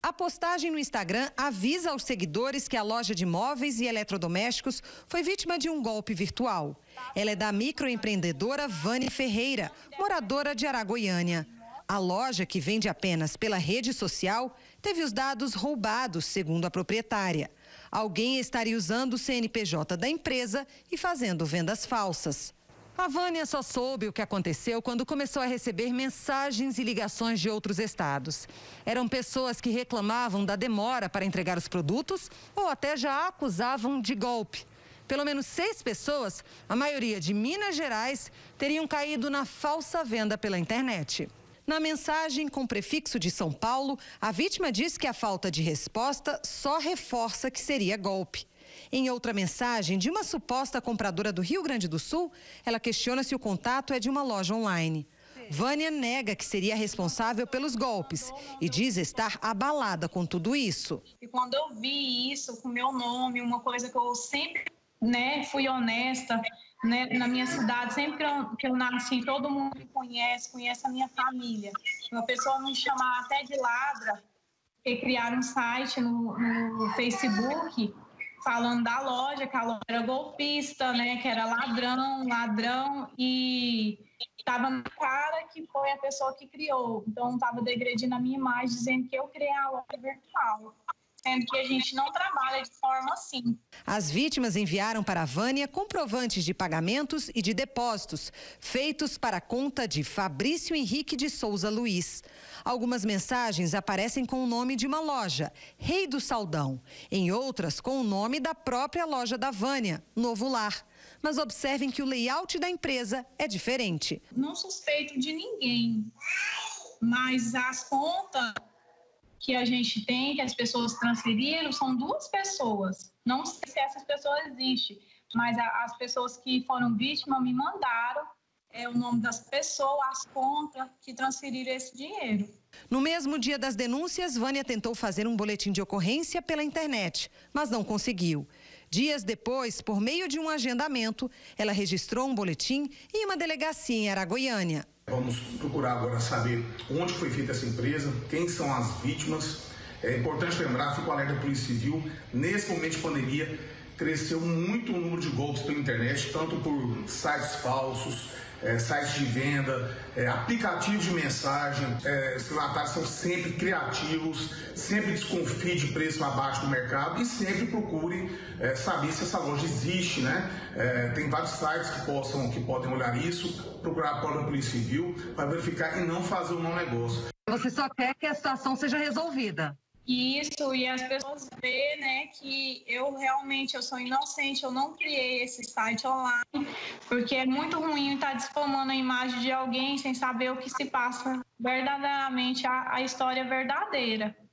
A postagem no Instagram avisa aos seguidores que a loja de móveis e eletrodomésticos foi vítima de um golpe virtual. Ela é da microempreendedora Vânia Ferreira, moradora de Aragoiânia. A loja, que vende apenas pela rede social, teve os dados roubados, segundo a proprietária. Alguém estaria usando o CNPJ da empresa e fazendo vendas falsas. A Vânia só soube o que aconteceu quando começou a receber mensagens e ligações de outros estados. Eram pessoas que reclamavam da demora para entregar os produtos ou até já acusavam de golpe. Pelo menos 6 pessoas, a maioria de Minas Gerais, teriam caído na falsa venda pela internet. Na mensagem com prefixo de São Paulo, a vítima diz que a falta de resposta só reforça que seria golpe. Em outra mensagem de uma suposta compradora do Rio Grande do Sul, ela questiona se o contato é de uma loja online. Vânia nega que seria responsável pelos golpes e diz estar abalada com tudo isso. E quando eu vi isso com meu nome, uma coisa que eu sempre, fui honesta, na minha cidade, sempre que eu nasci, todo mundo me conhece a minha família. Uma pessoa me chamar até de ladra, e criaram um site no Facebook falando da loja, que a loja era golpista, que era ladrão, e estava na cara que foi a pessoa que criou. Então, estava degredindo a minha imagem, dizendo que eu criei a loja virtual, sendo que a gente não trabalha de forma assim. As vítimas enviaram para a Vânia comprovantes de pagamentos e de depósitos, feitos para a conta de Fabrício Henrique de Souza Luiz. Algumas mensagens aparecem com o nome de uma loja, Rei do Saldão. Em outras, com o nome da própria loja da Vânia, Novo Lar. Mas observem que o layout da empresa é diferente. Não suspeito de ninguém, mas as contas que a gente tem, que as pessoas transferiram, são 2 pessoas. Não sei se essas pessoas existem, mas as pessoas que foram vítimas me mandaram o nome das pessoas, as contas que transferiram esse dinheiro. No mesmo dia das denúncias, Vânia tentou fazer um boletim de ocorrência pela internet, mas não conseguiu. Dias depois, por meio de um agendamento, ela registrou um boletim em uma delegacia em Aragoiânia. Vamos procurar agora saber onde foi feita essa empresa, quem são as vítimas. É importante lembrar, fico alerta da Polícia Civil, nesse momento de pandemia, cresceu muito o número de golpes pela internet, tanto por sites falsos, sites de venda, aplicativos de mensagem. Os relatários são sempre criativos, sempre desconfie de preço abaixo do mercado e sempre procure saber se essa loja existe, tem vários sites que podem olhar isso, procurar a própria Polícia Civil para verificar e não fazer um mau negócio. Você só quer que a situação seja resolvida? Isso, e as pessoas veem, que eu sou inocente, eu não criei esse site online, porque é muito ruim estar difamando a imagem de alguém sem saber o que se passa verdadeiramente, a história verdadeira.